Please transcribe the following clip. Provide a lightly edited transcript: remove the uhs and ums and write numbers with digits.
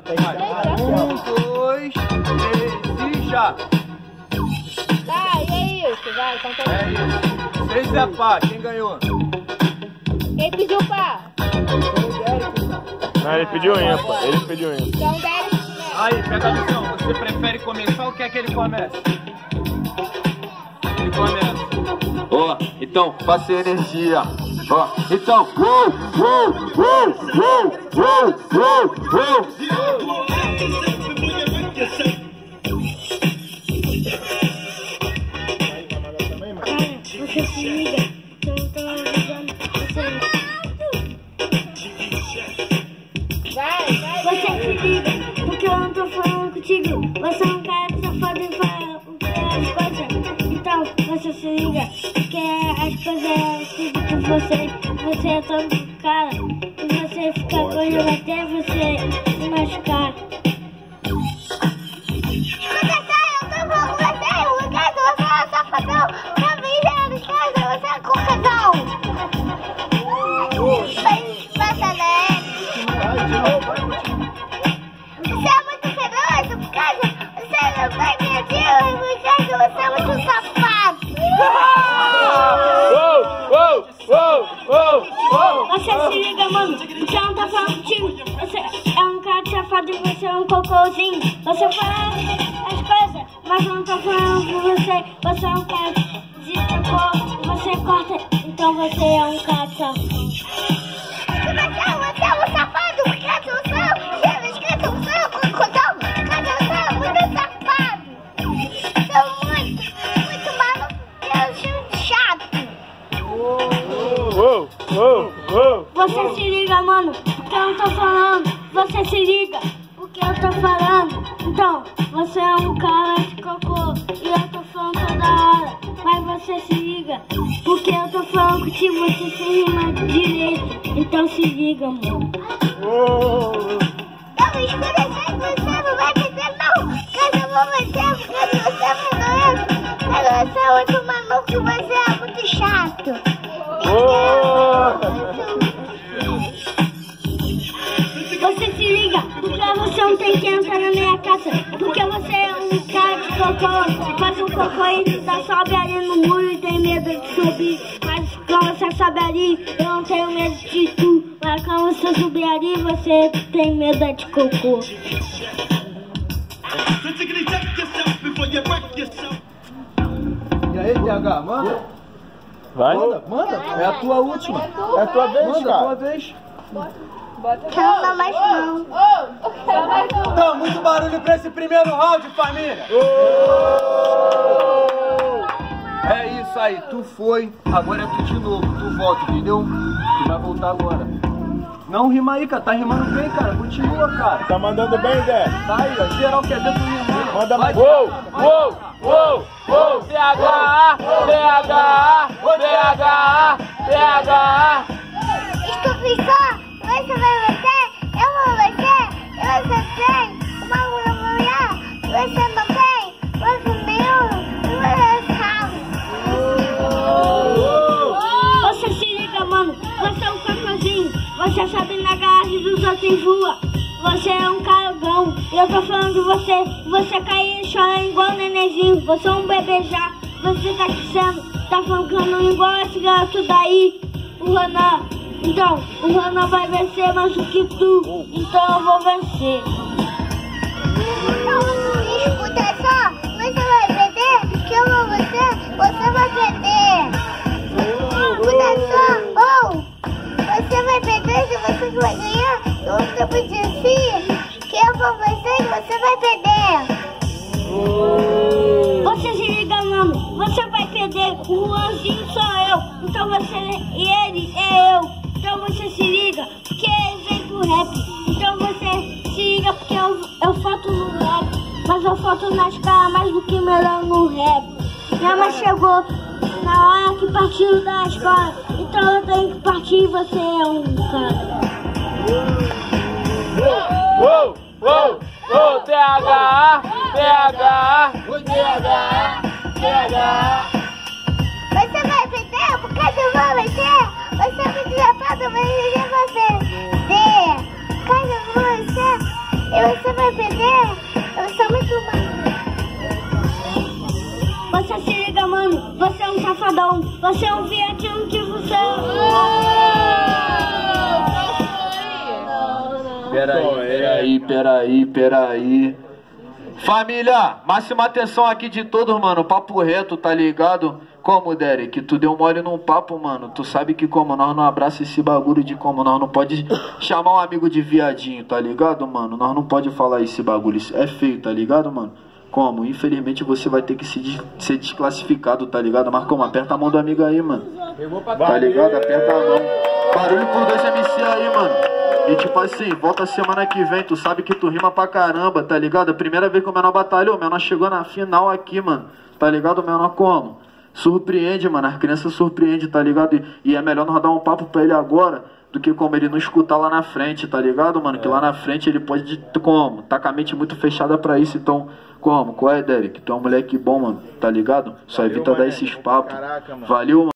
Um, dois, três e já. Tá, e é isso, vai, então tá. É isso. 6 é pá, quem ganhou? Quem pediu pá? Não, ele pediu ímpar, ele pediu ímpar. Então, Derek. Aí, pega a missão. Você prefere começar ou quer que ele comece? Ele começa. Ó, então, faça energia. Ó, então. Você se liga. Então, tô avisando você. Vai. Você se liga, porque eu não tô falando contigo. Você é um cara safado e fala as coisas. Então, você se liga, porque as coisas ficam com você. Você é todo cara. E você fica correndo até você se machucar. Você se liga, mano, porque eu não tô falando contigo. Você é um cara safado e você é um cocôzinho. Você fala as coisas, mas eu não tô falando com você. Você é um cara de cocô e você corta, então você é um cara safado. Você é um safado, porque eu sou escrito o seu cocôzão, porque eu sou muito safado. Sou muito maluco e eu sou chato. Você se liga, mano, porque eu não tô falando. Você se liga, porque eu tô falando. Então, você é um cara de cocô e eu tô falando toda hora. Mas você se liga, porque eu tô falando contigo, você se rima direito. Então se liga, mano. Não me escurecendo, você não vai dizer não. Caso eu vou vencer, porque você é muito doente. Mas você é muito maluco e você é muito chato. Você se liga, porque você não tem que entrar na minha casa. Porque você é um cara de cocô, faz um cocô e sobe ali no muro e tem medo de subir. Mas quando você sobe ali, eu não tenho medo de tu. Mas quando você subir ali, você tem medo de cocô. E aí, TH, manda? Vai? Manda. É a tua última. É a tua vez, Manda, cara. a tua vez. Quero dar mais não. Então, muito barulho pra esse primeiro round, família. É isso aí, tu foi, agora é tu de novo, tu volta, entendeu? Tu vai voltar agora. Não rima aí, cara, tá rimando bem, cara, continua, cara. Tá mandando bem, Zé? Tá aí, ó, geral quer ver tu rimando. Manda mais. TH, Estupidão, você vai vencer, eu vou vencer, e você tem uma mulher, você não tem, você nenhum, você sabe. Você se liga, mano, você é um cocôzinho, você sabe na garagem dos outros voa. Você é um cargão, eu tô falando de você. Você cai e chora igual nenenzinho. Você é um bebê já, você tá crescendo, tá falando igual esse garoto daí, o Renan. Então, o Renan vai vencer mais do que tu, então eu vou vencer. Escuta só, você vai perder, que eu vou vencer, você vai perder. Escuta só, você vai perder, se você vai ganhar. Eu vou dizer que eu vou vencer e você vai perder. Você se liga, mano. Você vai perder. O Juanzinho sou eu. Então você e ele é eu. Então você se liga, porque ele vem pro rap. Então você se liga, porque eu foto no rap. Mas eu foto na escala mais do que melhor no rap. Minha mãe chegou na hora que partiu da escola. Então eu tenho que partir e você é um cara. Você vai perder, porque eu vou vencer. Você é muito safado, mas eu vai perder. Caso eu vou vencer, E você vai perder? Eu sou muito mal. Você se liga, mano. Você é um safadão. Você é um viadinho que você Peraí. Família, máxima atenção aqui de todos, mano. Papo reto, tá ligado? Como, Derek? Tu deu mole num papo, mano. Tu sabe que como nós não abraça esse bagulho de como nós não pode chamar um amigo de viadinho, tá ligado, mano? Nós não pode falar esse bagulho. Isso é feio, tá ligado, mano? Como? Infelizmente você vai ter que ser desclassificado, tá ligado? Mas como? Aperta a mão do amigo aí, mano. Tá ligado? Aperta a mão. Barulho por 2 MC aí, mano. E tipo assim, volta semana que vem, tu sabe que tu rima pra caramba, tá ligado? A primeira vez que o menor batalhou, o menor chegou na final aqui, mano. Tá ligado? O menor como? Surpreende, mano, as crianças surpreendem, tá ligado? E é melhor nós dar um papo pra ele agora do que como ele não escutar lá na frente, tá ligado, mano? Que lá na frente ele pode, como? Tá com a mente muito fechada pra isso, então, como? Qual é, Derek? Tu é um moleque bom, mano, tá ligado? Só evita dar esses papos. Valeu, mano.